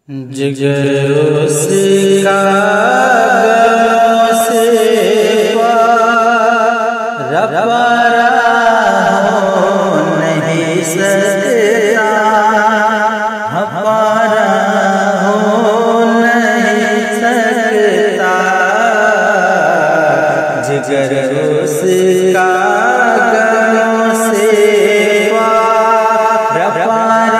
जिगर उसका गमों से रवारा हो नहीं सकता, हमारा हो नहीं सकता। जिगर उसका गमों से रवारा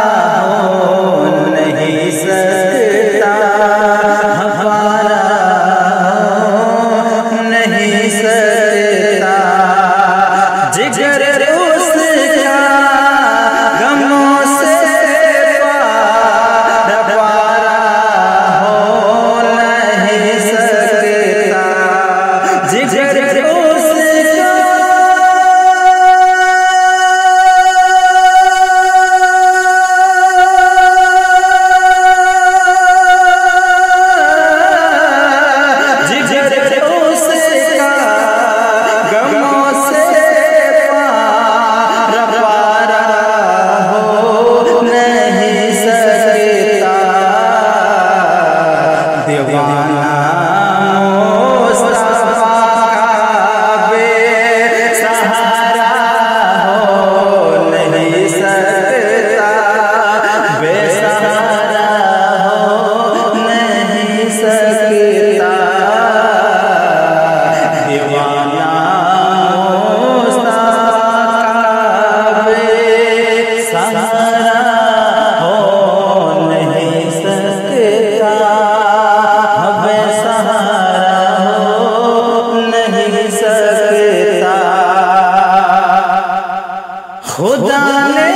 खुदा ने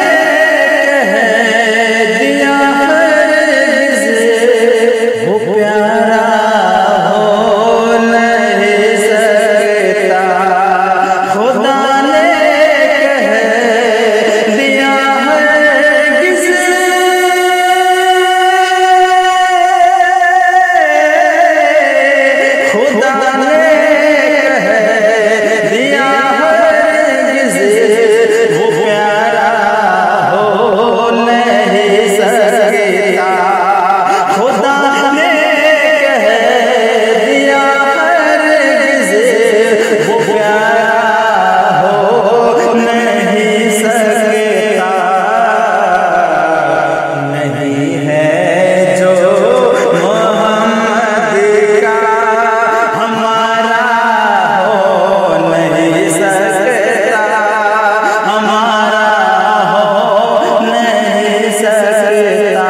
कह दिया हरगिज़ वो प्यारा हो नहीं सकता। खुदा ने कह दिया हरगिज़ खुदा ने कह दिया हरगिज़ वो प्यारा हो नहीं सकता। खुदा ने कह दिया हरगिज़ वो प्यारा हो नहीं सकता। नहीं है जो मोहम्मद का हमारा हो नहीं सकता, हमारा हो नहीं सकता।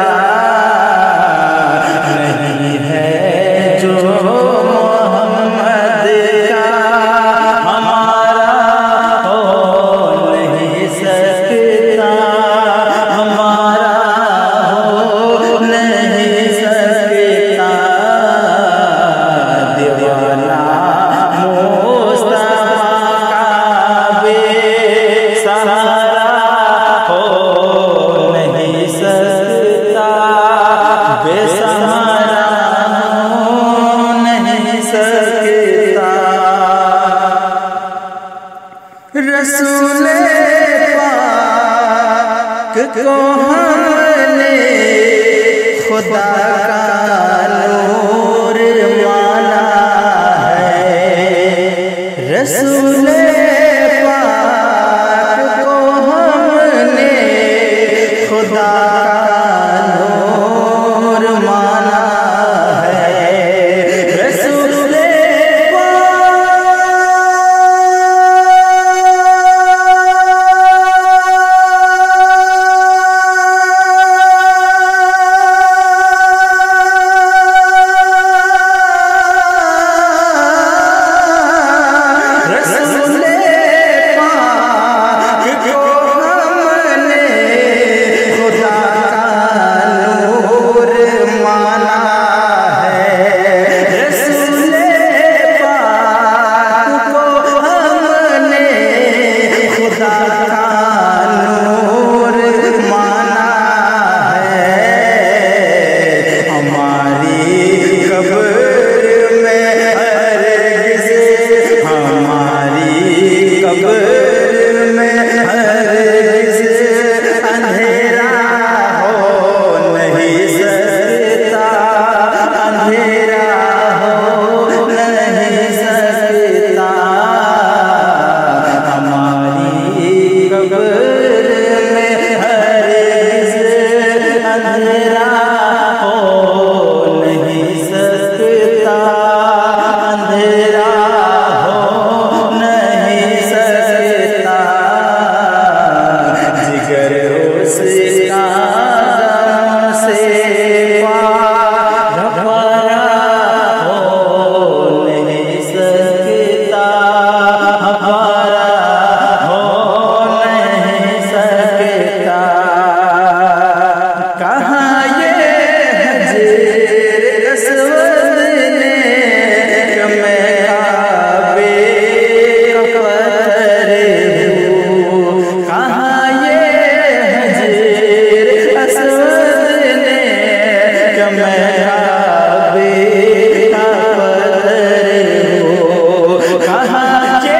नहीं है जो मोहम्मद का हमारा हो नहीं सकता, हमारा हो नहीं सकता। दीवाना मुस्तफा का बेसहारा हो नहीं सकता, बेसहारा हो नहीं सकता। रसूले पाक को हमने खुदा का नूर माना है। रसूले पाक को हमने खुदा का नूर माना है। रसूले अंधेरा हो नहीं सकता, अंधेरा हो नहीं सकता, जिगर उसका से पारा हो नहीं सकता, हमारा हो नहीं सकता। कहाँ ये हज़रत असवद ने मैं काबे का पत्थर हूँ, कहाँ ये हज़रत असवद ने मैं काबे का पत्थर हूँ, कहाँ ये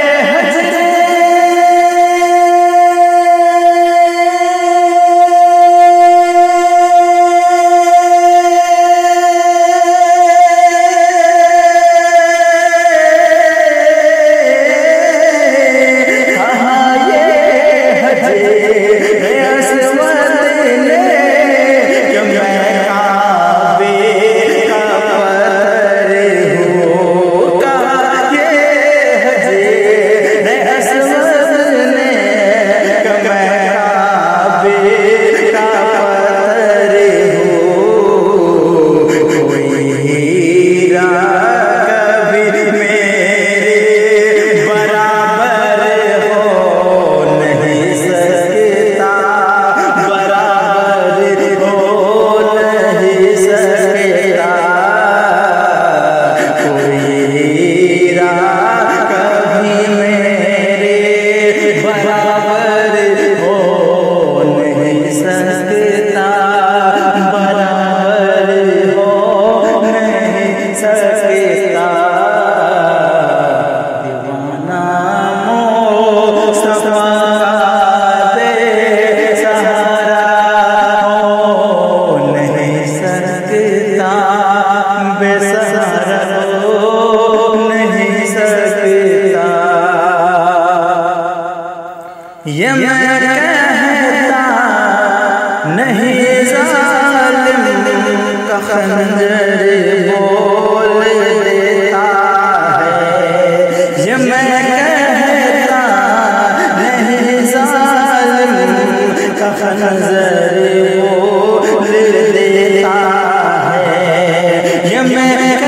ये मैं कहता नहीं ज़ालिम का खंजर बोल देता है, ये मैं कहता नहीं ज़ालिम का खंजर बोल देता है, ये मैं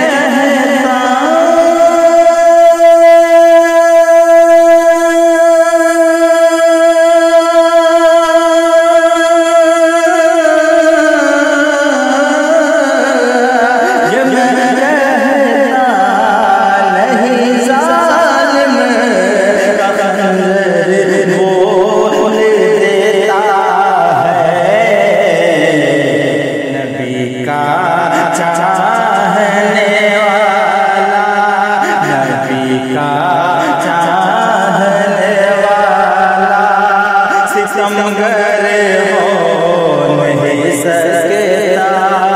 सितमगर हो नहीं सकता,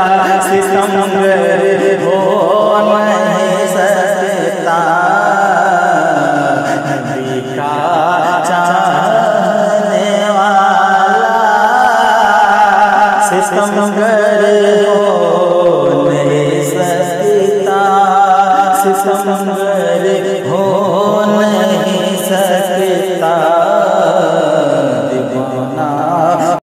सितमगर हो नहीं सकता, नबी का चाहने वाला सितमगर हो नहीं सकता, सितमगर हो नहीं